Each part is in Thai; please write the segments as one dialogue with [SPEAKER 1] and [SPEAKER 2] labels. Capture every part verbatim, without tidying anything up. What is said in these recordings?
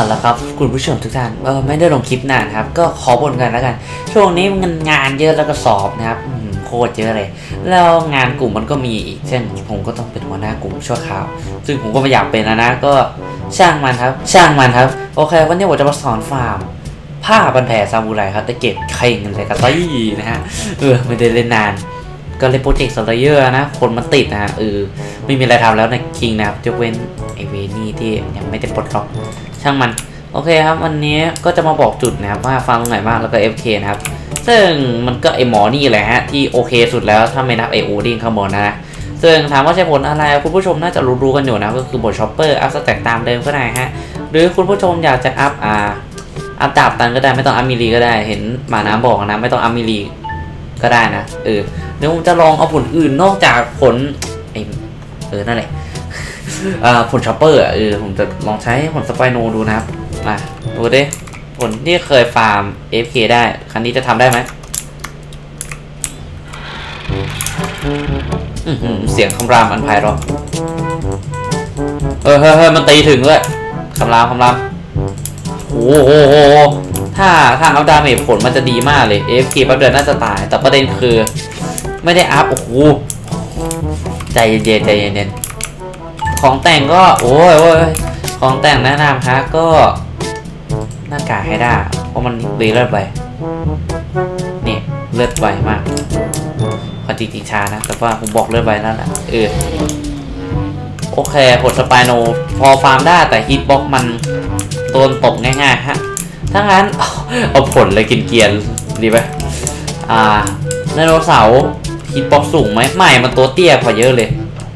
[SPEAKER 1] เอาละครับคุณผู้ชมทุกท่านเออไม่ได้ลงคลิปนานครับก็ขอบ่นกันแล้วกันช่วงนี้มันงานเยอะแล้วก็สอบนะครับโคตรเยอะเลยแล้วงานกลุ่มมันก็มีอีกเช่นผมก็ต้องเป็นหัวหน้ากลุ่มชั่วคราวซึ่งผมก็ไม่อยากเป็นนะนะก็ช่างมันครับช่างมันครับโอเควันนี้ผมจะมาสอนฟาร์มผ้าพันแผลซามูไรครับตะเก็บไข่เงินใส่กระต่ายนะฮะเออไม่ได้เล่นนานก็เลยโปรเจกต์สไลเดอร์นะคนมันติดนะฮะเออไม่มีอะไรทำแล้วในคิงนะครับยกเว้นไอเวนี่ที่ยังไม่ได้ปลดล็อกช่างมันโอเคครับวันนี้ก็จะมาบอกจุดนะครับว่าฟาร์มตรงไหนบ้างแล้วก็ เอฟ เค นะครับซึ่งมันก็ไอหมอนี่แหละฮะที่โอเคสุดแล้วถ้าไม่นับไอโอดิ้งข้างบนนะซึ่งถามว่าใช้ผลอะไรคุณผู้ชมน่าจะรู้ๆกันอยู่นะก็คือบทช็อปเปอร์อัพสแต็กตามเดิมก็ได้ฮะหรือคุณผู้ชมอยากจะอัพอ่าอัพดาบตันก็ได้ไม่ต้องอัพมิลีก็ได้เห็นหมาน้ำบอกนะไม่ต้องอัพมิลีก็ได้นะเออเดี๋ยวผมจะลองเอาผลอื่นนอกจากผลไอเออนั่นแหละอ่าผลช็อปเปอร์เออผมจะลองใช้ผลสไปโนดูนะครับมาดูดิผลที่เคยฟาร์ม เอฟ เค ได้ครั้งนี้จะทำได้ไหมเสียงคำรามอันไพเราะเออเฮ้ยมันตีถึงเลยคำรามคำรามโอ้โหถ้าถ้าเอาดาเมจผลมันจะดีมากเลย เอฟ เค แป๊บเดียวน่าจะตายแต่ประเด็นคือไม่ได้อัพโอ้โหใจเย็นๆใจเย็นๆของแต่งก็โอ้ยโอ้ยของแต่งแนะนำฮะก็หน้ากากให้ได้เพราะมันรีเลือดไปนี่เลือดไวมากความจริงๆช้านะแต่ว่าผมบอกเลือดไวนั่นแหละเออโอเคผลสไปโนพอฟาร์มได้แต่ฮิตบ็อกมันโดนตบง่ายๆฮะถ้างั้นเอาผลเลยกินเกียร์ดีไหมอ่าไดโนเสาร์ฮิตบ็อกสูงไหมไม่มันตัวเตี้ยพอเยอะเลย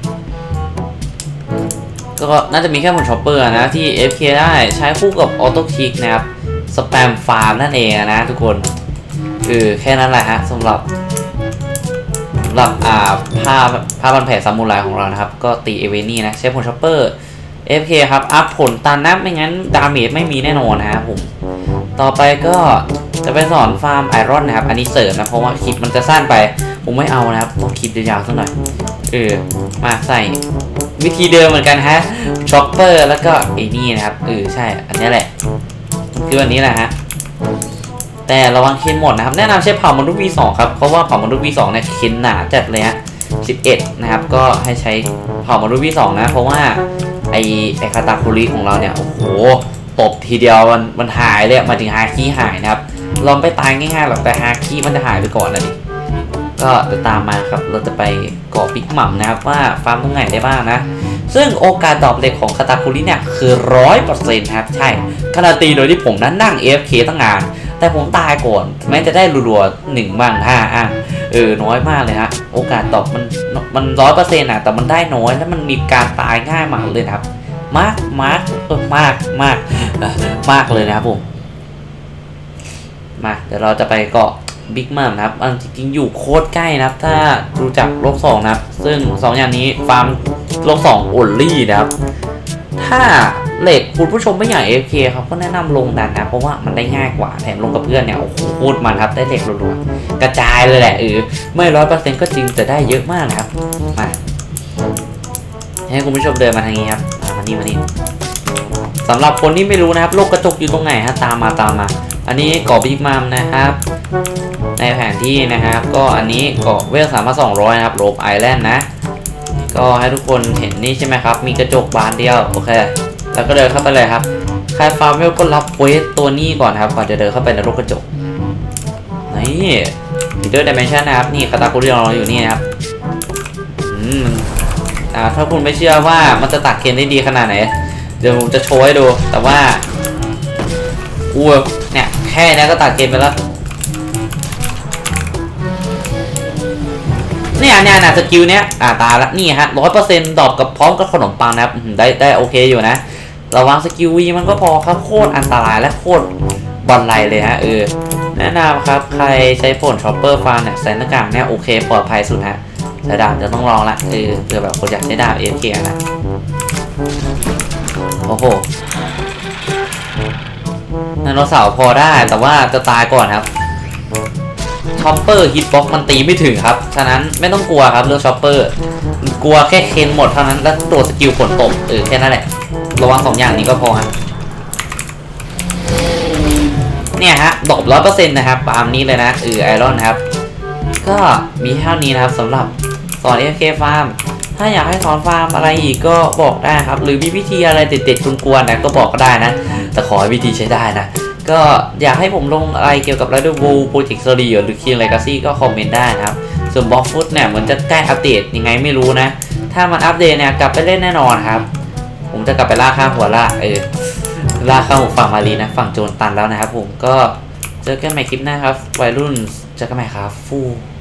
[SPEAKER 1] ก็น่าจะมีแค่ผลช็อปเปอร์นะที่ เอฟ เค ได้ใช้คู่กับออโต้คลิกนะครับสแปมฟาร์มนั่นเองนะทุกคนคือแค่นั้นแหละฮะสำหรับสำหรับอ่าผ้าผ้าพันแผลซามูไรของเรานะครับก็ตีเอเวนี่นะใช้ผลช็อปเปอร์ เอฟ เค ครับอัพผลตามนับไม่งั้นดาเมจไม่มีแน่นอนนะครับผมต่อไปก็จะไปสอนฟาร์มไอรอนนะครับอันนี้เสริมนะเพราะว่าคลิปมันจะสั้นไปผมไม่เอานะครับต้องคลิปยาวๆสักหน่อยเออมาใส่วิธีเดิมเหมือนกันฮะช็อปเปอร์แล้วก็ไอ้นี่นะครับเออใช่อันนี้แหละคืออันนี้แหละฮะแต่ระวังเคนหมดนะครับแนะนำใช้เผ่ามนุษย์ วี สอง ครับเพราะว่าเผ่ามนุษย์ วี สอง เนี่ยเคนหนาจัดเลยฮะสิบเอ็ดนะครับก็ให้ใช้เผ่ามนุษย์ วี สอง นะเพราะว่าไอไอคาตาคุริของเราเนี่ยโอ้โหตบทีเดียวมันมันหายเลยมาถึงฮาคิหายนะครับเราไม่ตายง่ายๆหรอกแต่ฮาคิมันจะหายไปก่อนนะดิก็จะตามมาครับเราจะไปเกาะบิ๊กหม่ำนะครับว่าฟาร์มตรงไหนได้บ้างนะซึ่งโอกาสดรอปเหล็กของคาตาคุริเนี่ยคือร้อยเปอร์เซ็นต์ครับใช่การันตีโดยที่ผมนั้นนั่ง เอฟ เค ตั้งงานแต่ผมตายก่อนแม้จะได้รัวๆหนึ่งบ้างห้าอ่ะเออน้อยมากเลยฮะโอกาสตอบมันมันร้อยเปอร์เซ็นต์อ่ะแต่มันได้น้อยแล้วมันมีการตายง่ายมากเลยครับมากมากเออมากมากมากเลยนะครับผมมาเดี๋ยวเราจะไปเกาะบิ๊กมัมนะครับจริงๆอยู่โคตรใกล้นะครับถ้ารู้จักโลกสองนะครับซึ่งสองอย่างนี้ฟาร์มโลกสองโอลลี่นะครับถ้าเหล็กคุณผู้ชมไม่อยาก เอฟ เค ครับก็แนะนำลงดันนะเพราะว่ามันได้ง่ายกว่าแถมลงกับเพื่อนเนี่ยโอ้โหพูดมันครับได้เหล็กรัวๆกระจายเลยแหละเออไม่ร้อยเปอร์เซ็นต์ก็จริงแต่ได้เยอะมากนะครับมาให้คุณผู้ชมเดินมาทางนี้ครับมานี่มานี่สำหรับคนที่ไม่รู้นะครับโลกกระจกอยู่ตรงไหนฮะตามมาตามมาอันนี้เกาะบิ๊กมัมนะครับในแผนที่นะครับก็อันนี้เกาะเวลสามพันสองร้อยนะครับโรบไอแลนด์นะก็ให้ทุกคนเห็นนี่ใช่ไหมครับมีกระจกบานเดียวโอเคแล้วก็เดินเข้าไปเลยครับใครฟาร์มเวลก็รับเควสตัวนี้ก่อนครับก่อนจะเดินเข้าไปในโลกกระจกนี่ลีดเดอร์ดิเมนชันนะครับนี่คาตาคุริของเราอยู่นี่นะครับอืมอ่าถ้าคุณไม่เชื่อว่ามันจะตัดเคนได้ดีขนาดไหนเดี๋ยวผมจะโชว์ให้ดูแต่ว่าอู้เนี่ยแค่นี้ก็ตัดเกมไปแล้วเนี่ยเนี่ยนะสกิลเนี้ยอ่าตาละนี่ฮะร้อยเปอร์เซ็นต์ดรอปกับพร้อมกับขนมปังนะครับได้ได้โอเคอยู่นะระวังสกิลวีมันก็พอครับโคตรอันตรายและโคตรบอลไลเลยฮะเออแนะนำครับใครใช้ผลช็อปเปอร์ฟาร์เนี่ยใส่หน้ากากเนี่ยโอเคปลอดภัยสุดฮะแต่ดาบจะต้องลองละเออเผื่อแบบคนอยากได้ดาบเอฟเคนะโอ้โหไดโนเสาร์พอได้แต่ว่าจะตายก่อนครับช็อปเปอร์ฮิตบ็อกมันตีไม่ถึงครับฉะนั้นไม่ต้องกลัวครับเรื่องช็อปเปอร์กลัวแค่เคนหมดเท่านั้นแล้วตัวสกิลผลตบเออแค่นั้นแหละระวังสองอย่างนี้ก็พอฮะเนี่ยฮะดอกร้อยเปอร์เซ็นต์นะครับตามนี้เลยนะเออไอรอนครับก็มีเท่านี้นะครับสำหรับสอน เอ เอฟ เค ฟาร์มถ้าอยากให้สอนฟาร์มอะไรอีกก็บอกได้ครับหรือมีวิธีอะไรเด็ดๆคุณกวนๆนะก็บอกก็ได้นะแต่ขอให้วิธีใช้ได้นะก็อยากให้ผมลงอะไรเกี่ยวกับ Rider World Project Story หรือ King Legacy ก็คอมเมนต์ได้นะครับส่วน Block Foot เนี่ยเหมือนจะใกล้อัปเดตยังไงไม่รู้นะถ้ามันอัปเดตเนี่ยกลับไปเล่นแน่นอนครับผมจะกลับไปล่าข้างหัวล่าเออล่าข้างหัวฝั่งมารีนะฝั่งโจรตันแล้วนะครับผมก็เจอกันใหม่คลิปหน้าครับวัยรุ่นเจอกันใหม่ครับฟู